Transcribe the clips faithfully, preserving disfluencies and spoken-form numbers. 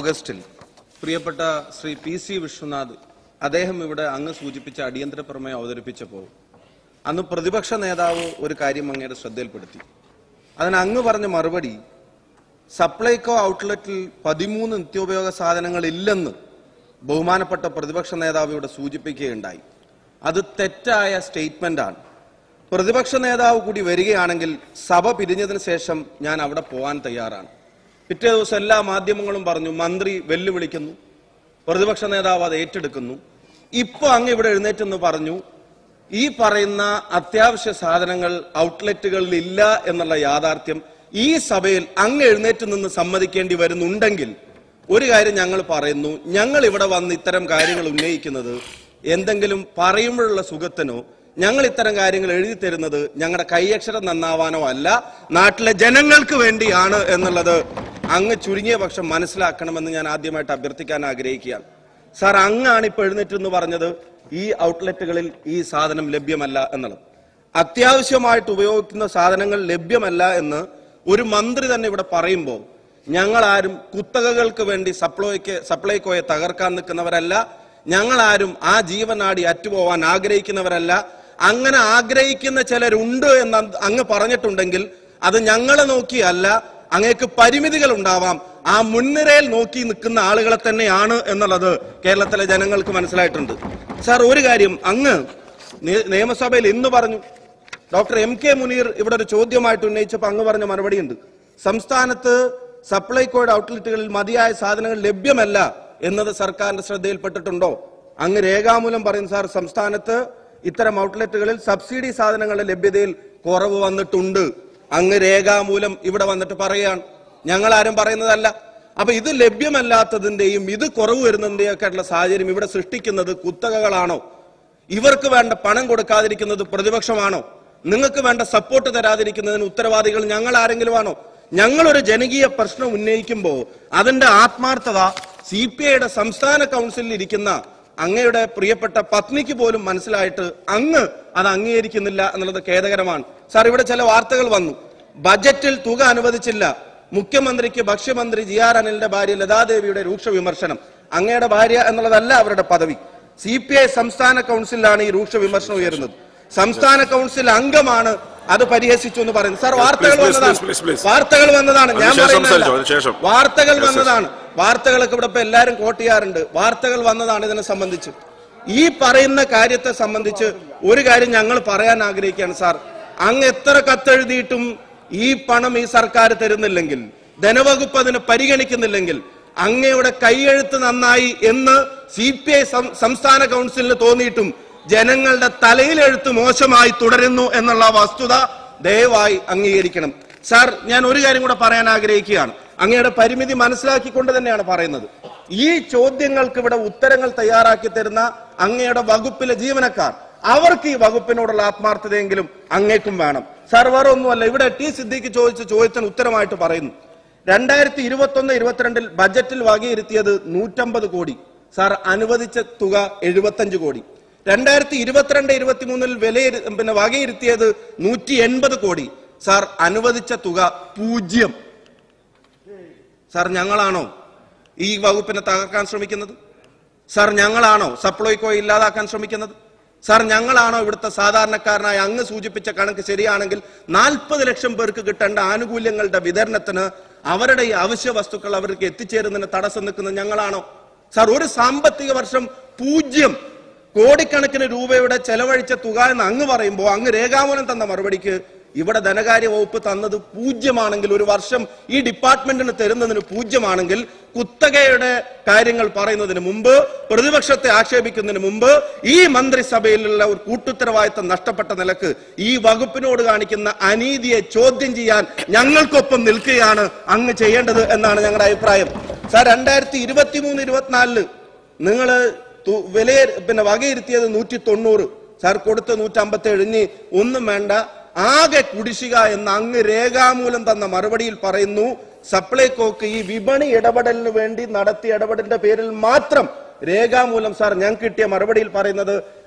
ഓഗസ്റ്റിൽ പ്രിയപ്പെട്ട Shri P C Vishwanath അദ്ദേഹം ഇവിടെ അങ്ങ് സൂചിപ്പിച്ച അടിയന്തര പ്രമേയം അവതരിപ്പിച്ചപ്പോൾ അന്ന് പ്രതിപക്ഷ നേതാവ് ഒരു കാര്യം അങ്ങയുടെ ശ്രദ്ധയിൽപ്പെടുത്തി. അതിന് അങ്ങ് പറഞ്ഞ മറുപടി സപ്ലൈകോ ഔട്ട്ലെറ്റിൽ പതിമൂന്ന് നിത്യോപയോഗ സാധനങ്ങൾ ഇല്ലെന്ന് ബഹുമാനപ്പെട്ട പ്രതിപക്ഷ നേതാവ് ഇവിടെ സൂചിപ്പിക്കുകയുണ്ടായി. അത് തെറ്റായ സ്റ്റേറ്റ്മെന്റ് ആണ്. പ്രതിപക്ഷ നേതാവ് കൂടി വരികയാണെങ്കിൽ സഭ പിരിഞ്ഞതിന് ശേഷം ഞാൻ അവിടെ പോകാൻ തയ്യാറാണ്. പിറ്റേ ദിവസം എല്ലാ മാധ്യമങ്ങളും പറഞ്ഞു, മന്ത്രി വെല്ലുവിളിക്കുന്നു, പ്രതിപക്ഷ നേതാവ് അത് ഏറ്റെടുക്കുന്നു. ഇപ്പൊ അങ്ങ് ഇവിടെ എഴുന്നേറ്റെന്ന് പറഞ്ഞു ഈ പറയുന്ന അത്യാവശ്യ സാധനങ്ങൾ ഔട്ട്ലെറ്റുകളിൽ ഇല്ല എന്നുള്ള യാഥാർത്ഥ്യം ഈ സഭയിൽ അങ്ങ് എഴുന്നേറ്റ് നിന്ന് സമ്മതിക്കേണ്ടി വരുന്നുണ്ടെങ്കിൽ ഒരു കാര്യം ഞങ്ങൾ പറയുന്നു, ഞങ്ങൾ ഇവിടെ വന്ന് ഇത്തരം കാര്യങ്ങൾ ഉന്നയിക്കുന്നത് എന്തെങ്കിലും പറയുമ്പോഴുള്ള സുഖത്തിനോ ഞങ്ങൾ ഇത്തരം കാര്യങ്ങൾ എഴുതി തരുന്നത് ഞങ്ങളുടെ കൈയക്ഷരം നന്നാവാനോ അല്ല, നാട്ടിലെ ജനങ്ങൾക്ക് വേണ്ടിയാണ് എന്നുള്ളത് അങ്ങ് ചുരുങ്ങിയ പക്ഷം മനസ്സിലാക്കണമെന്ന് ഞാൻ ആദ്യമായിട്ട് അഭ്യർത്ഥിക്കാൻ ആഗ്രഹിക്കുകയാണ്. സാർ, അങ്ങാണ് ഇപ്പൊ എഴുന്നേറ്റെന്ന് പറഞ്ഞത് ഈ ഔട്ട്ലെറ്റുകളിൽ ഈ സാധനം ലഭ്യമല്ല എന്നുള്ളത്. അത്യാവശ്യമായിട്ട് ഉപയോഗിക്കുന്ന സാധനങ്ങൾ ലഭ്യമല്ല എന്ന് ഒരു മന്ത്രി തന്നെ ഇവിടെ പറയുമ്പോൾ ഞങ്ങൾ ആരും കുത്തകകൾക്ക് വേണ്ടി സപ്ലൈക്ക് സപ്ലൈകോയെ തകർക്കാൻ നിൽക്കുന്നവരല്ല, ഞങ്ങൾ ആരും ആ ജീവനാടി അറ്റുപോവാൻ ആഗ്രഹിക്കുന്നവരല്ല. അങ്ങനെ ആഗ്രഹിക്കുന്ന ചിലരുണ്ട് എന്ന് അങ്ങ് പറഞ്ഞിട്ടുണ്ടെങ്കിൽ അത് ഞങ്ങളെ നോക്കിയല്ല, അങ്ങേക്ക് പരിമിതികൾ ഉണ്ടാവാം, ആ മുൻനിരയിൽ നോക്കി നിൽക്കുന്ന ആളുകളെ തന്നെയാണ് എന്നുള്ളത് കേരളത്തിലെ ജനങ്ങൾക്ക് മനസ്സിലായിട്ടുണ്ട്. സാർ, ഒരു കാര്യം അങ്ങ് നിയമസഭയിൽ ഇന്ന് പറഞ്ഞു, ഡോക്ടർ എം കെ മുനീർ ഇവിടെ ഒരു ചോദ്യമായിട്ട് ഉന്നയിച്ചപ്പോൾ അങ്ങ് പറഞ്ഞ മറുപടിയുണ്ട്, സംസ്ഥാനത്ത് സപ്ലൈകോയുടെ ഔട്ട്ലെറ്റുകളിൽ മതിയായ സാധനങ്ങൾ ലഭ്യമല്ല എന്നത് സർക്കാരിന്റെ ശ്രദ്ധയിൽപ്പെട്ടിട്ടുണ്ടോ? അങ്ങ് രേഖാമൂലം പറയുന്നു, സാർ സംസ്ഥാനത്ത് ഇത്തരം ഔട്ട്ലെറ്റുകളിൽ സബ്സിഡി സാധനങ്ങളുടെ ലഭ്യതയിൽ കുറവ് വന്നിട്ടുണ്ട്. അങ്ങ് രേഖാമൂലം ഇവിടെ വന്നിട്ട് പറയുകയാണ്, ഞങ്ങൾ ആരും പറയുന്നതല്ല. അപ്പൊ ഇത് ലഭ്യമല്ലാത്തതിന്റെയും ഇത് കുറവ് വരുന്നതിന്റെയും ഒക്കെ ആയിട്ടുള്ള സാഹചര്യം ഇവിടെ സൃഷ്ടിക്കുന്നത് കുത്തകകളാണോ? ഇവർക്ക് വേണ്ട പണം കൊടുക്കാതിരിക്കുന്നത് പ്രതിപക്ഷമാണോ? നിങ്ങൾക്ക് വേണ്ട സപ്പോർട്ട് തരാതിരിക്കുന്നതിന് ഉത്തരവാദികൾ ഞങ്ങൾ ആരെങ്കിലും ആണോ? ഞങ്ങളൊരു ജനകീയ പ്രശ്നം ഉന്നയിക്കുമ്പോൾ അതിന്റെ ആത്മാർത്ഥത സി പി ഐയുടെ സംസ്ഥാന കൗൺസിലിൽ ഇരിക്കുന്ന അങ്ങയുടെ പ്രിയപ്പെട്ട പത്നിക്ക് പോലും മനസ്സിലായിട്ട് അങ്ങ് അത് അംഗീകരിക്കുന്നില്ല എന്നുള്ളത് ഖേദകരമാണ്. സാർ, ഇവിടെ ചില വാർത്തകൾ വന്നു, ബജറ്റിൽ തുക അനുവദിച്ചില്ല, മുഖ്യമന്ത്രിക്ക് ഭക്ഷ്യമന്ത്രി ജി ആർ അനിലിന്റെ ഭാര്യ ലതാദേവിയുടെ രൂക്ഷ വിമർശനം. അങ്ങയുടെ ഭാര്യ എന്നുള്ളതല്ല അവരുടെ പദവി. സി പി ഐ സംസ്ഥാന കൗൺസിലാണ് ഈ രൂക്ഷ വിമർശനം ഉയരുന്നത്. സംസ്ഥാന കൗൺസിൽ അംഗമാണ് അത് പരിഹസിച്ചു എന്ന് പറയുന്നത്. സാർ, വാർത്തകൾ വന്നതാണ് വാർത്തകൾ വന്നതാണ് ഞാൻ പറയുന്നത് വാർത്തകൾ വന്നതാണ് വാർത്തകളൊക്കെ ഇവിടെ ഇപ്പൊ എല്ലാരും കോട്ട് ചെയ്യാറുണ്ട്. വാർത്തകൾ വന്നതാണ് ഇതിനെ സംബന്ധിച്ച്. ഈ പറയുന്ന കാര്യത്തെ സംബന്ധിച്ച് ഒരു കാര്യം ഞങ്ങൾ പറയാൻ ആഗ്രഹിക്കുകയാണ്. സാർ, അങ്ങ് എത്ര കത്തെഴുതിയിട്ടും ഈ പണം ഈ സർക്കാർ തരുന്നില്ലെങ്കിൽ, ധനവകുപ്പ് അതിനെ പരിഗണിക്കുന്നില്ലെങ്കിൽ, അങ്ങയുടെ കൈയെഴുത്ത് നന്നായി എന്ന് സി പി ഐ സംസ്ഥാന കൗൺസിലിന് തോന്നിയിട്ടും ജനങ്ങളുടെ തലയിലെഴുത്ത് മോശമായി തുടരുന്നു എന്നുള്ള വസ്തുത ദയവായി അംഗീകരിക്കണം. സാർ, ഞാൻ ഒരു കാര്യം കൂടെ പറയാൻ ആഗ്രഹിക്കുകയാണ്. അങ്ങയുടെ പരിമിതി മനസ്സിലാക്കിക്കൊണ്ട് തന്നെയാണ് പറയുന്നത്. ഈ ചോദ്യങ്ങൾക്ക് ഇവിടെ ഉത്തരങ്ങൾ തയ്യാറാക്കി തരുന്ന അങ്ങയുടെ വകുപ്പിലെ ജീവനക്കാർ, അവർക്ക് ഈ വകുപ്പിനോടുള്ള ആത്മാർത്ഥതയെങ്കിലും അങ്ങേക്കും വേണം. സാർ, വേറെ ഒന്നുമല്ല, ഇവിടെ ടി സിദ്ദീഖ് ചോദിച്ച ചോദ്യത്തിന് ഉത്തരമായിട്ട് പറയുന്നു, രണ്ടായിരത്തി ഇരുപത്തി ഒന്ന് ഇരുപത്തിരണ്ടിൽ ബജറ്റിൽ വകയിരുത്തിയത് നൂറ്റമ്പത് കോടി. സാർ, അനുവദിച്ച തുക എഴുപത്തഞ്ച് കോടി. രണ്ടായിരത്തി ഇരുപത്തിരണ്ട് ഇരുപത്തി മൂന്നിൽ വില പിന്നെ വകയിരുത്തിയത് നൂറ്റി എൺപത് കോടി. സാർ, അനുവദിച്ച തുക പൂജ്യം. സാർ, ഞങ്ങളാണോ ഈ വകുപ്പിനെ തകർക്കാൻ ശ്രമിക്കുന്നത്? സാർ, ഞങ്ങളാണോ സപ്ലൈകോ ഇല്ലാതാക്കാൻ ശ്രമിക്കുന്നത്? സാർ, ഞങ്ങളാണോ ഇവിടുത്തെ സാധാരണക്കാരനായ അങ്ങ് സൂചിപ്പിച്ച കണക്ക് ശരിയാണെങ്കിൽ നാൽപ്പത് ലക്ഷം പേർക്ക് കിട്ടേണ്ട ആനുകൂല്യങ്ങളുടെ വിതരണത്തിന് അവരുടെ ഈ അവശ്യ വസ്തുക്കൾ അവർക്ക് എത്തിച്ചേരുന്നതിന് തടസ്സം നിൽക്കുന്നത് ഞങ്ങളാണോ? സാർ, ഒരു സാമ്പത്തിക വർഷം പൂജ്യം കോടിക്കണക്കിന് രൂപയുടെ ചെലവഴിച്ച തുക എന്ന് അങ്ങ് പറയുമ്പോൾ അങ്ങ് രേഖാമൂലം തന്ന മറുപടിക്ക് ഇവിടെ ധനകാര്യ വകുപ്പ് തന്നത് പൂജ്യമാണെങ്കിൽ, ഒരു വർഷം ഈ ഡിപ്പാർട്ട്മെന്റിന് തരുന്നതിന് പൂജ്യമാണെങ്കിൽ, കുത്തകയുടെ കാര്യങ്ങൾ പറയുന്നതിന് മുമ്പ്, പ്രതിപക്ഷത്തെ ആക്ഷേപിക്കുന്നതിന് മുമ്പ് ഈ മന്ത്രിസഭയിലുള്ള ഒരു കൂട്ടുത്തരവാദിത്തം നഷ്ടപ്പെട്ട നിലക്ക് ഈ വകുപ്പിനോട് കാണിക്കുന്ന അനീതിയെ ചോദ്യം ചെയ്യാൻ ഞങ്ങൾക്കൊപ്പം നിൽക്കുകയാണ് അങ്ങ് ചെയ്യേണ്ടത് എന്നാണ് ഞങ്ങളുടെ അഭിപ്രായം. സാർ, രണ്ടായിരത്തി ഇരുപത്തി മൂന്ന് ഇരുപത്തിനാലില് നിങ്ങള് വില പിന്നെ വകയിരുത്തിയത് നൂറ്റി തൊണ്ണൂറ്. സാർ, കൊടുത്ത നൂറ്റി അമ്പത്തി ഏഴ്. ഇനി ഒന്നും വേണ്ട, ആകെ കുടിശ്ശിക എന്ന് അങ്ങ് രേഖാമൂലം തന്ന മറുപടിയിൽ പറയുന്നു, സപ്ലൈകോക്ക് ഈ വിപണി ഇടപെടലിന് വേണ്ടി നടത്തിയ ഇടപെടലിന്റെ പേരിൽ മാത്രം രേഖാമൂലം സാർ ഞങ്ങൾക്ക് കിട്ടിയ മറുപടിയിൽ പറയുന്നത്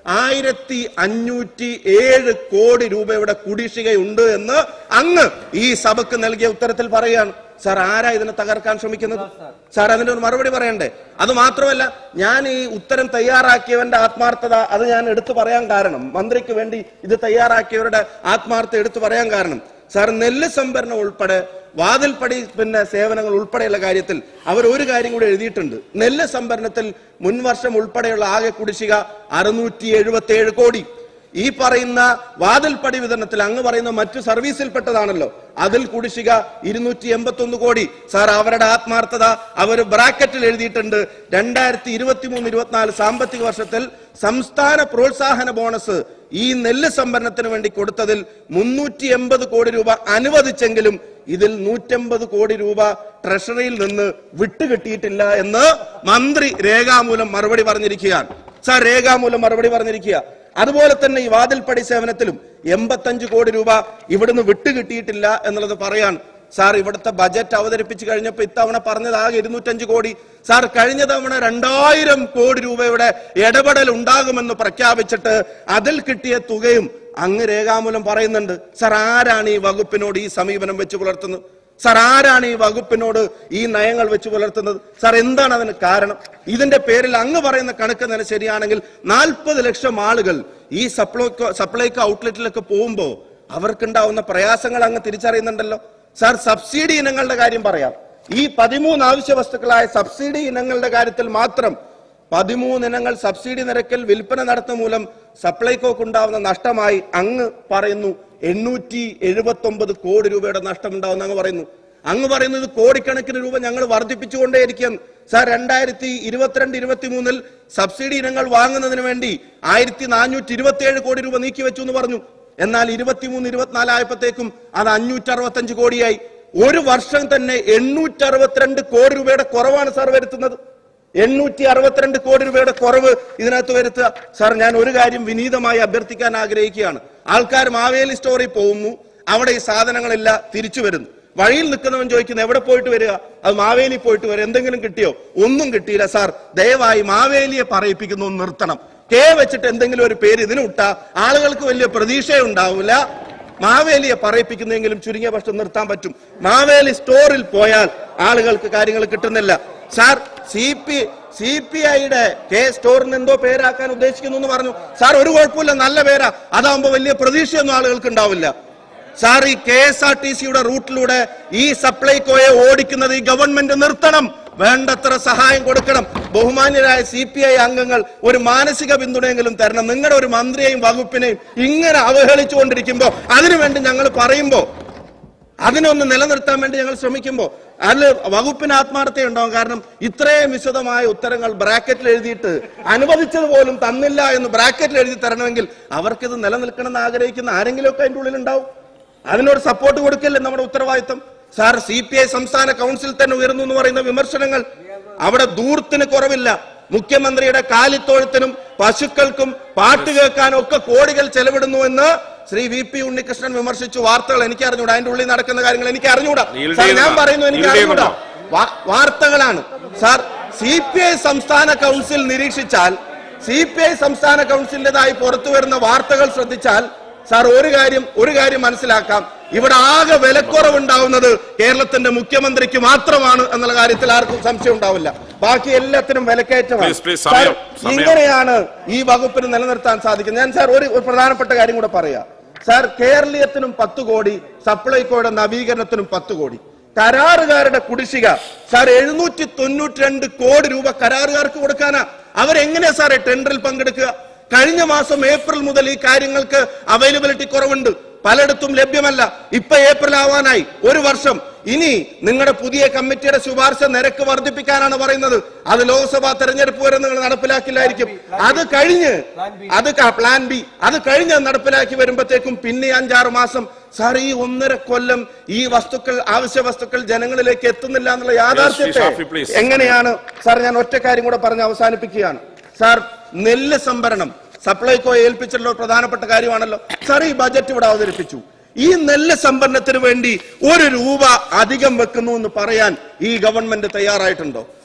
ആയിരത്തി അഞ്ഞൂറ്റി ഏഴ് കോടി രൂപയുടെ കുടിശ്ശികയുണ്ട് എന്ന് അങ്ങ് ഈ സഭക്ക് നൽകിയ ഉത്തരത്തിൽ പറയുകയാണ്. സാർ, ആരാ ഇതിനെ തകർക്കാൻ ശ്രമിക്കുന്നത്? സാർ, അതിന്റെ ഒരു മറുപടി പറയണ്ടേ? അത് മാത്രമല്ല, ഞാൻ ഈ ഉത്തരം തയ്യാറാക്കിയവന്റെ ആത്മാർത്ഥത അത് ഞാൻ എടുത്തു പറയാൻ കാരണം, മന്ത്രിക്ക് വേണ്ടി ഇത് തയ്യാറാക്കിയവരുടെ ആത്മാർത്ഥത എടുത്തു പറയാൻ കാരണം, സാർ, നെല്ല് സംഭരണം ഉൾപ്പെടെ വാതിൽപ്പടി പിന്നെ സേവനങ്ങൾ ഉൾപ്പെടെയുള്ള കാര്യത്തിൽ അവർ ഒരു കാര്യം കൂടി എഴുതിയിട്ടുണ്ട്. നെല്ല് സംഭരണത്തിൽ മുൻവർഷം ഉൾപ്പെടെയുള്ള ആകെ കുടിശ്ശിക അറുന്നൂറ്റി എഴുപത്തി ഏഴ് കോടി. ഈ പറയുന്ന വാതിൽപ്പടി വിതരണത്തിൽ അങ്ങ് പറയുന്ന മറ്റു സർവീസിൽപ്പെട്ടതാണല്ലോ, അതിൽ കുടിശ്ശിക ഇരുന്നൂറ്റി എൺപത്തി ഒന്ന് കോടി. സാർ, അവരുടെ ആത്മാർത്ഥത അവർ ബ്രാക്കറ്റിൽ എഴുതിയിട്ടുണ്ട്. രണ്ടായിരത്തി ഇരുപത്തി മൂന്ന് ഇരുപത്തിനാല് സാമ്പത്തിക വർഷത്തിൽ സംസ്ഥാന പ്രോത്സാഹന ബോണസ് ഈ നെല്ല് സംഭരണത്തിന് വേണ്ടി കൊടുത്തതിൽ മുന്നൂറ്റി എൺപത് കോടി രൂപ അനുവദിച്ചെങ്കിലും ഇതിൽ നൂറ്റമ്പത് കോടി രൂപ ട്രഷറിയിൽ നിന്ന് വിട്ടുകിട്ടിയിട്ടില്ല എന്ന് മന്ത്രി രേഖാമൂലം മറുപടി പറഞ്ഞിരിക്കുകയാണ്. സാർ, രേഖാമൂലം മറുപടി പറഞ്ഞിരിക്കുക. അതുപോലെ തന്നെ ഈ വാതിൽപ്പടി സേവനത്തിലും എൺപത്തഞ്ച് കോടി രൂപ ഇവിടുന്ന് വിട്ടുകിട്ടിയിട്ടില്ല എന്നുള്ളത് പറയാണ്. സാർ, ഇവിടുത്തെ ബജറ്റ് അവതരിപ്പിച്ചു കഴിഞ്ഞപ്പോൾ ഇത്തവണ പറഞ്ഞത് ആകെ ഇരുന്നൂറ്റഞ്ച് കോടി. സാർ, കഴിഞ്ഞ തവണ രണ്ടായിരം കോടി രൂപയുടെ ഇടപെടൽ ഉണ്ടാകുമെന്ന് പ്രഖ്യാപിച്ചിട്ട് അതിൽ കിട്ടിയ തുകയും അങ്ങ് രേഖാമൂലം പറയുന്നുണ്ട്. സാർ, ആരാണ് ഈ വകുപ്പിനോട് ഈ സമീപനം വെച്ച് പുലർത്തുന്നത്? സാർ, ആരാണ് ഈ വകുപ്പിനോട് ഈ നയങ്ങൾ വെച്ച് പുലർത്തുന്നത്? സാർ, എന്താണ് അതിന് കാരണം? ഇതിന്റെ പേരിൽ അങ്ങ് പറയുന്ന കണക്ക് തന്നെ ശരിയാണെങ്കിൽ നാൽപ്പത് ലക്ഷം ആളുകൾ ഈ സപ്ലൈകോ സപ്ലൈകോ ഔട്ട്ലെറ്റിലൊക്കെ പോകുമ്പോൾ അവർക്കുണ്ടാവുന്ന പ്രയാസങ്ങൾ അങ്ങ് തിരിച്ചറിയുന്നുണ്ടല്ലോ. സാർ, സബ്സിഡി ഇനങ്ങളുടെ കാര്യം പറയാം. ഈ പതിമൂന്ന് ആവശ്യ വസ്തുക്കളായ സബ്സിഡി ഇനങ്ങളുടെ കാര്യത്തിൽ മാത്രം പതിമൂന്ന് ഇനങ്ങൾ സബ്സിഡി നിരക്കിൽ വിൽപ്പന നടത്തുന്ന മൂലം സപ്ലൈകോക്ക് ഉണ്ടാവുന്ന നഷ്ടമായി അങ്ങ് പറയുന്നു എണ്ണൂറ്റി എഴുപത്തി ഒമ്പത് കോടി രൂപയുടെ നഷ്ടമുണ്ടാവുന്ന അങ്ങ് പറയുന്നു. അങ്ങ് പറയുന്നത് കോടിക്കണക്കിന് രൂപ ഞങ്ങൾ വർദ്ധിപ്പിച്ചുകൊണ്ടേയിരിക്കും. സാർ, രണ്ടായിരത്തി ഇരുപത്തിരണ്ട് ഇരുപത്തി മൂന്നിൽ സബ്സിഡി ഇനങ്ങൾ വാങ്ങുന്നതിന് വേണ്ടി ആയിരത്തി നാനൂറ്റി ഇരുപത്തി ഏഴ് കോടി രൂപ നീക്കിവെച്ചു എന്ന് പറഞ്ഞു. എന്നാൽ ഇരുപത്തിമൂന്ന് ഇരുപത്തിനാല് ആയപ്പോഴത്തേക്കും അത് അഞ്ഞൂറ്റി അറുപത്തഞ്ച് കോടിയായി. ഒരു വർഷം തന്നെ എണ്ണൂറ്റി അറുപത്തിരണ്ട് കോടി രൂപയുടെ കുറവാണ് സാർ വരുത്തുന്നത്. എണ്ണൂറ്റി അറുപത്തിരണ്ട് കോടി രൂപയുടെ കുറവ് ഇതിനകത്ത് വരുത്തുക. സാർ, ഞാൻ ഒരു കാര്യം വിനീതമായി അഭ്യർത്ഥിക്കാൻ ആഗ്രഹിക്കുകയാണ്. ആൾക്കാർ മാവേലി സ്റ്റോറിൽ പോകുന്നു, അവിടെ ഈ സാധനങ്ങളില്ല, തിരിച്ചു വരുന്നു. വഴിയിൽ നിൽക്കുന്നവൻ ചോദിക്കുന്നു എവിടെ പോയിട്ട് വരിക? അത് മാവേലി പോയിട്ട് വരിക. എന്തെങ്കിലും കിട്ടിയോ? ഒന്നും കിട്ടിയില്ല. സാർ, ദയവായി മാവേലിയെ പറയിപ്പിക്കുന്നു നിർത്തണം. കെ വെച്ചിട്ട് എന്തെങ്കിലും ഒരു പേര് ഇതിന് വിട്ടാ ആളുകൾക്ക് വലിയ പ്രതീക്ഷയുണ്ടാവില്ല. മാവേലിയെ പറയിപ്പിക്കുന്നെങ്കിലും ചുരുങ്ങിയ പക്ഷം നിർത്താൻ പറ്റും. മാവേലി സ്റ്റോറിൽ പോയാൽ ആളുകൾക്ക് കാര്യങ്ങൾ കിട്ടുന്നില്ല. Sir, C P C P ഐയുടെ കെ സ്റ്റോറിന് എന്തോ പേരാക്കാൻ ഉദ്ദേശിക്കുന്നു എന്ന് പറഞ്ഞു. സാർ, ഒരു കുഴപ്പമില്ല, നല്ല പേരാ. അതാവുമ്പോ വലിയ പ്രതീക്ഷയൊന്നും ആളുകൾക്ക് ഉണ്ടാവില്ല. സാർ, ഈ കെ എസ് ആർ ടി സിയുടെ റൂട്ടിലൂടെ ഈ സപ്ലൈകോയെ ഓടിക്കുന്നത് ഈ ഗവൺമെന്റ് നിർത്തണം. വേണ്ടത്ര സഹായം കൊടുക്കണം. ബഹുമാന്യരായ സി പി ഐ അംഗങ്ങൾ ഒരു മാനസിക പിന്തുണയെങ്കിലും തരണം. നിങ്ങളുടെ ഒരു മന്ത്രിയെയും വകുപ്പിനെയും ഇങ്ങനെ അവഹേളിച്ചുകൊണ്ടിരിക്കുമ്പോ അതിനുവേണ്ടി ഞങ്ങൾ പറയുമ്പോ അതിനൊന്ന് നിലനിർത്താൻ വേണ്ടി ഞങ്ങൾ ശ്രമിക്കുമ്പോൾ അതിൽ വകുപ്പിന് ആത്മാർത്ഥത ഉണ്ടാവും. കാരണം ഇത്രയും വിശദമായ ഉത്തരങ്ങൾ ബ്രാക്കറ്റിൽ എഴുതിയിട്ട് അനുവദിച്ചത് പോലും തന്നില്ല എന്ന് ബ്രാക്കറ്റിൽ എഴുതി തരണമെങ്കിൽ അവർക്കിത് നിലനിൽക്കണമെന്ന് ആഗ്രഹിക്കുന്ന ആരെങ്കിലുമൊക്കെ അതിൻ്റെ ഉള്ളിൽ ഉണ്ടാവും. അതിനോട് സപ്പോർട്ട് കൊടുക്കല്ലേ നമ്മുടെ ഉത്തരവാദിത്വം. സാർ, സി പി ഐ സംസ്ഥാന കൗൺസിൽ തന്നെ ഉയർന്നു എന്ന് പറയുന്ന വിമർശനങ്ങൾ, അവിടെ ദൂരത്തിന് കുറവില്ല. മുഖ്യമന്ത്രിയുടെ കാലിത്തോഴത്തിനും പശുക്കൾക്കും പാട്ട് കേൾക്കാനും ഒക്കെ കോടികൾ ചെലവിടുന്നു എന്ന് ശ്രീ വി പി ഉണ്ണികൃഷ്ണൻ വിമർശിച്ചു. വാർത്തകൾ എനിക്ക് അറിഞ്ഞൂടാ, അതിന്റെ ഉള്ളിൽ നടക്കുന്ന കാര്യങ്ങൾ എനിക്ക് അറിഞ്ഞൂടാ. സാർ, ഞാൻ പറയുന്നു എനിക്ക് അറിഞ്ഞൂടാ, വാർത്തകളാണ്. സാർ, സി പി ഐ സംസ്ഥാന കൗൺസിൽ നിരീക്ഷിച്ചാൽ, സി പി ഐ സംസ്ഥാന കൗൺസിലിന്റേതായി പുറത്തു വരുന്ന വാർത്തകൾ ശ്രദ്ധിച്ചാൽ സാർ ഒരു കാര്യം ഒരു കാര്യം മനസ്സിലാക്കാം. ഇവിടെ ആകെ വിലക്കുറവുണ്ടാവുന്നത് കേരളത്തിന്റെ മുഖ്യമന്ത്രിക്ക് മാത്രമാണ് എന്നുള്ള കാര്യത്തിൽ ആർക്കും സംശയം ഉണ്ടാവില്ല. ബാക്കി എല്ലാത്തിനും വിലക്കയറ്റമാണ്. ഇങ്ങനെയാണ് ഈ വകുപ്പിന് നിലനിർത്താൻ സാധിക്കുന്നത്. ഞാൻ സാർ ഒരു പ്രധാനപ്പെട്ട കാര്യം കൂടെ പറയാം. സാർ, കേരളീയത്തിനും പത്ത് കോടി, സപ്ലൈകോയുടെ നവീകരണത്തിനും പത്ത് കോടി. കരാറുകാരുടെ കുടിശ്ശിക സാർ എഴുന്നൂറ്റി തൊണ്ണൂറ്റി രണ്ട് കോടി രൂപ കരാറുകാർക്ക് കൊടുക്കാനാ. അവരെങ്ങനെയാ സാറേ ടെൻഡറിൽ പങ്കെടുക്കുക? കഴിഞ്ഞ മാസം ഏപ്രിൽ മുതൽ ഈ കാര്യങ്ങൾക്ക് അവൈലബിലിറ്റി കുറവുണ്ട്, പലയിടത്തും ലഭ്യമല്ല. ഇപ്പൊ ഏപ്രിൽ ആവാനായി ഒരു വർഷം. ഇനി നിങ്ങളുടെ പുതിയ കമ്മിറ്റിയുടെ ശുപാർശ നിരക്ക് വർദ്ധിപ്പിക്കാനാണ് പറയുന്നത്. അത് ലോക്സഭാ തെരഞ്ഞെടുപ്പ് വരെ നിങ്ങൾ നടപ്പിലാക്കില്ലായിരിക്കും. അത് കഴിഞ്ഞ് അത് പ്ലാൻ ബി അത് കഴിഞ്ഞ് നടപ്പിലാക്കി വരുമ്പോഴത്തേക്കും പിന്നെ അഞ്ചാറ് മാസം. സാർ, ഈ ഒന്നര കൊല്ലം ഈ വസ്തുക്കൾ അവശ്യ വസ്തുക്കൾ ജനങ്ങളിലേക്ക് എത്തുന്നില്ല എന്നുള്ള യാഥാർത്ഥ്യത്തെ എങ്ങനെയാണ് സാർ? ഞാൻ ഒറ്റ കാര്യം കൂടെ പറഞ്ഞ് അവസാനിപ്പിക്കുകയാണ്. സാർ, നെല്ല് സംഭരണം സപ്ലൈകോ ഏൽപ്പിച്ചിട്ടുള്ള പ്രധാനപ്പെട്ട കാര്യമാണല്ലോ. സാർ, ഈ ബജറ്റ് ഇവിടെ അവതരിപ്പിച്ചു. ഈ നെല്ല് സംഭരണത്തിന് വേണ്ടി ഒരു രൂപ അധികം വെക്കുന്നു എന്ന് പറയാൻ ഈ ഗവൺമെന്റ് തയ്യാറായിട്ടുണ്ടോ?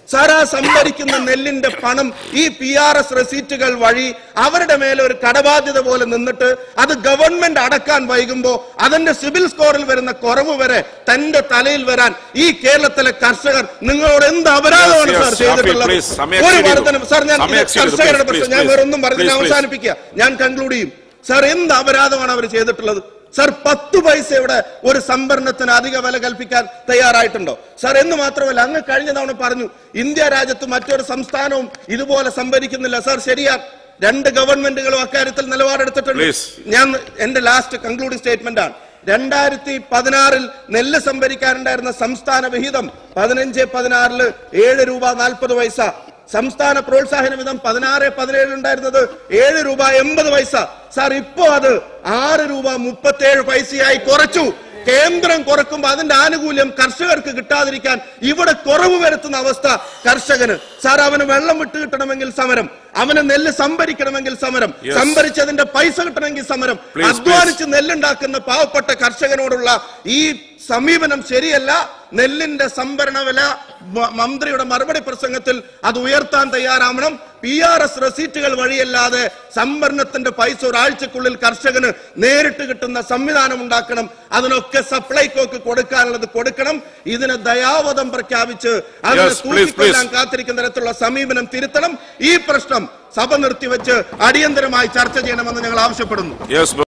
സാർ ആ സംഭരിക്കുന്ന നെല്ലിന്റെ പണം ഈ പി ആർ എസ് റെസീറ്റുകൾ വഴി അവരുടെ മേലെ ഒരു കടബാധ്യത പോലെ നിന്നിട്ട് അത് ഗവൺമെന്റ് അടക്കാൻ വൈകുമ്പോ അതിന്റെ സിവിൽ സ്കോറിൽ വരുന്ന കുറവ് വരെ തന്റെ തലയിൽ വരാൻ ഈ കേരളത്തിലെ കർഷകർ നിങ്ങളോട് എന്ത് അപരാധമാണ് സാർ ചെയ്തിട്ടുള്ളത്? ഒരു വർധന സാർ, ഞാൻ കർഷകരുടെ പ്രശ്നം ഞാൻ വേറൊന്നും പറഞ്ഞ് അവസാനിപ്പിക്കുക, ഞാൻ കൺക്ലൂഡ് ചെയ്യും. സാർ, എന്ത് അപരാധമാണ് അവർ ചെയ്തിട്ടുള്ളത്? സാർ, പത്ത് പൈസയുടെ ഒരു സംഭരണത്തിന് അധിക വില കൽപ്പിക്കാൻ തയ്യാറായിട്ടുണ്ടോ സാർ? എന്ന് മാത്രമല്ല, അങ്ങ് കഴിഞ്ഞ തവണ പറഞ്ഞു ഇന്ത്യ രാജ്യത്ത് മറ്റൊരു സംസ്ഥാനവും ഇതുപോലെ സംഭരിക്കുന്നില്ല. സാർ, ശരിയാണ്, രണ്ട് ഗവൺമെന്റുകളും അക്കാര്യത്തിൽ നിലപാടെടുത്തിട്ടുണ്ട്. ഞാൻ എന്റെ ലാസ്റ്റ് കൺക്ലൂഡിംഗ് സ്റ്റേറ്റ്മെന്റ് ആണ്. രണ്ടായിരത്തി പതിനാറിൽ നെല്ല് സംഭരിക്കാനുണ്ടായിരുന്ന സംസ്ഥാന വിഹിതം പതിനഞ്ച് പതിനാറില് ഏഴ് രൂപ നാൽപ്പത് പൈസ. സംസ്ഥാന പ്രോത്സാഹന വിധം പതിനാറ് പതിനേഴ് ഉണ്ടായിരുന്നത് ഏഴ് രൂപ എൺപത് പൈസ. സാർ, ഇപ്പോ അത് ആറ് രൂപ മുപ്പത്തേഴ് പൈസയായി കുറച്ചു. കേന്ദ്രം കുറക്കുമ്പോൾ അതിന്റെ ആനുകൂല്യം കർഷകർക്ക് കിട്ടാതിരിക്കാൻ ഇവിടെ കുറവ് വരുത്തുന്ന അവസ്ഥ കർഷകന്. സാർ, അവന് വെള്ളം വിട്ട് കിട്ടണമെങ്കിൽ സമരം, അവന് നെല്ല് സംഭരിക്കണമെങ്കിൽ സമരം, സംഭരിച്ചതിന്റെ പൈസ കിട്ടണമെങ്കിൽ സമരം. അധ്വാനിച്ച് നെല്ലുണ്ടാക്കുന്ന പാവപ്പെട്ട കർഷകനോടുള്ള ഈ സമീപനം ശരിയല്ല. നെല്ലിന്റെ സംഭരണ വില മന്ത്രിയുടെ മറുപടി പ്രസംഗത്തിൽ അത് ഉയർത്താൻ തയ്യാറാവണം. പി ആർ എസ് റെസീറ്റുകൾ വഴിയല്ലാതെ സംഭരണത്തിന്റെ പൈസ ഒരാഴ്ചക്കുള്ളിൽ കർഷകന് നേരിട്ട് കിട്ടുന്ന സംവിധാനം ഉണ്ടാക്കണം. അതിനൊക്കെ സപ്ലൈകോക്ക് കൊടുക്കാനുള്ളത് കൊടുക്കണം. ഇതിന് ദയാവധം പ്രഖ്യാപിച്ച് അതിനെ തൂക്കിക്കൊല്ലാൻ കാത്തിരിക്കുന്ന തരത്തിലുള്ള സമീപനം തിരുത്തണം. ഈ പ്രശ്നം സഭ നിർത്തിവെച്ച് അടിയന്തരമായി ചർച്ച ചെയ്യണമെന്ന് ഞങ്ങൾ ആവശ്യപ്പെടുന്നു.